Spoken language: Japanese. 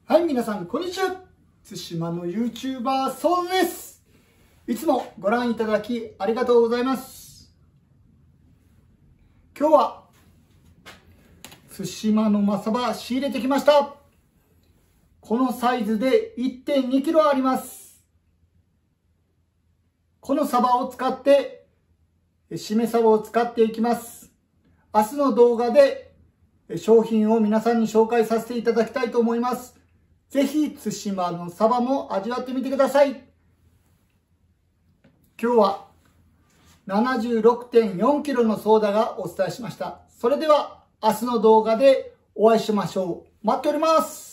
はい、皆さん、こんにちは。対馬の YouTuber ソウルです。いつもご覧いただきありがとうございます。今日は、対馬のマサバ仕入れてきました。このサイズで 1.2 キロあります。このサバを使って、しめサバを使っていきます。明日の動画で商品を皆さんに紹介させていただきたいと思います。ぜひ、対馬のサバも味わってみてください。今日は 76.4 キロのソーダがお伝えしました。それでは、明日の動画でお会いしましょう。待っております。